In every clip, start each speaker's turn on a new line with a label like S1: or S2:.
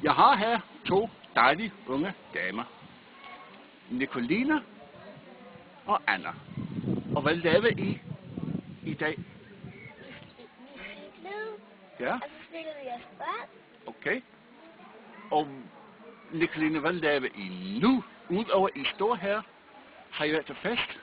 S1: Jeg har her 2 dejlige unge damer. Nicoline og Anna. Og hvad laver I dag?
S2: Vi cyklede,
S1: Ja,
S2: og så spillede vi os bold.
S1: okay. Og Nicoline, hvad laver I nu? Udover I står her, har I været til fest?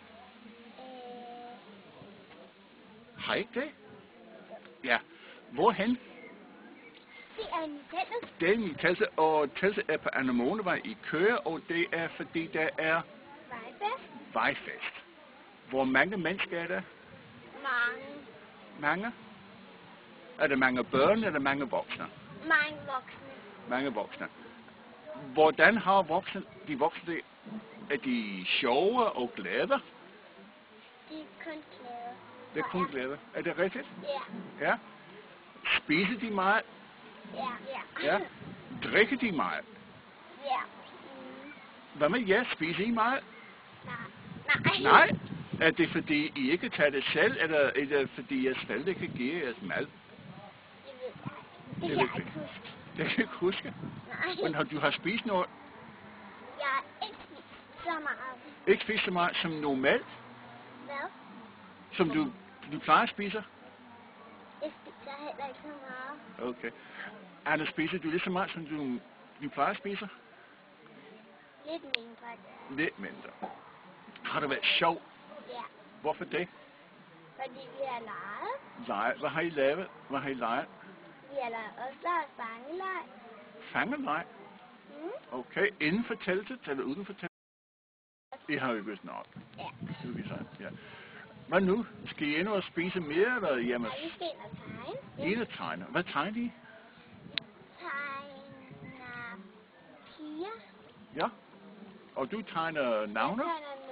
S1: Har I ikke det? Ja. Hvorhen?
S2: Det er en fælles.
S1: Det er min telse, og telse er på Anemonevej i Køge, og det er fordi der er
S2: Vejfest.
S1: vejfest. Hvor mange mennesker er der?
S2: Mange.
S1: Mange? Er der mange børn, eller mange voksne?
S2: Mange voksne.
S1: Mange voksne. Hvordan har de voksne det? Er de sjove og glade?
S2: De er kun glade.
S1: Det er kun glade. Er det rigtigt?
S2: Ja.
S1: Ja. Spiser de meget?
S2: Ja.
S1: Ja. Drikker de meget?
S2: Ja.
S1: Hvad med jer? Spiser I meget?
S2: Nej.
S1: Nej. Er det fordi I ikke tager det selv, eller er det fordi jeres forældre kan give jeres mad?
S2: Det ved jeg ikke. Det kan jeg ikke huske.
S1: Det kan jeg ikke huske.
S2: Nej.
S1: Men du har spist noget?
S2: Jeg har ikke spist så meget.
S1: Ikke spist så meget som normalt?
S2: Hvad?
S1: Som du plejer at spise?
S2: Jeg spiser heller ikke så meget.
S1: Okay. Anna, spiser du lige så meget, som du plejer at spise?
S2: Lidt mindre.
S1: Lidt mindre. Har det været sjovt?
S2: Ja.
S1: Hvorfor det?
S2: Fordi vi har leget.
S1: Nej. Hvad har I lavet? Hvad har I leget?
S2: Vi har også lavet fangeleg.
S1: Fangeleg? Okay. Inden for teltet, eller uden for teltet? I har jo vist nok.
S2: Ja.
S1: Det vil sige, ja. Hvad nu? Skal I endnu spise mere, eller hjemme?
S2: Nej, vi skal ind og tegne.
S1: Ind og tegne. Hvad tegner I?
S2: Tegner piger.
S1: Ja. Og du tegner navne?
S2: Jeg tegner